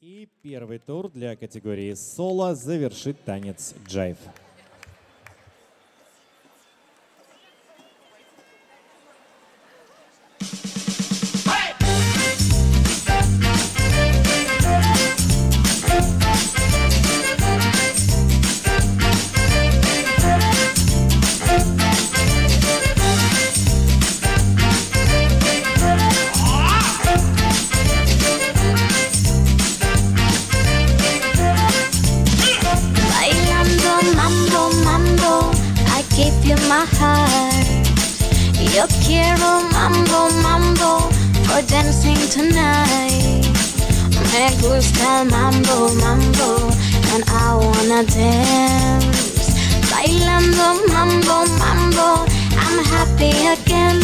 И первый тур для категории соло завершит танец джайв. My heart, yo quiero mambo, mambo for dancing tonight. Me gusta el mambo, mambo, and I wanna dance. Bailando mambo, mambo, I'm happy again.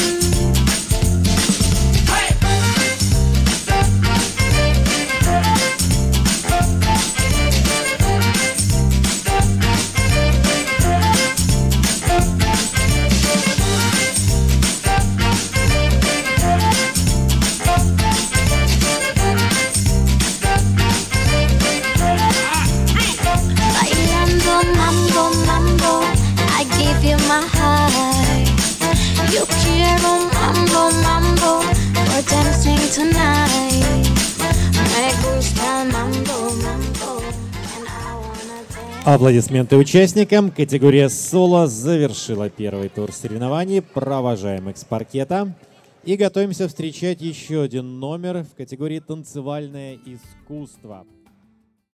My heart, yo quiero mambo, mambo for dancing tonight. Me gusta mambo, mambo, and I wanna dance. Аплодисменты участникам. Категория соло завершила первый тур соревнований. Провожаем их с паркета. И готовимся встречать еще один номер в категории танцевальное искусство.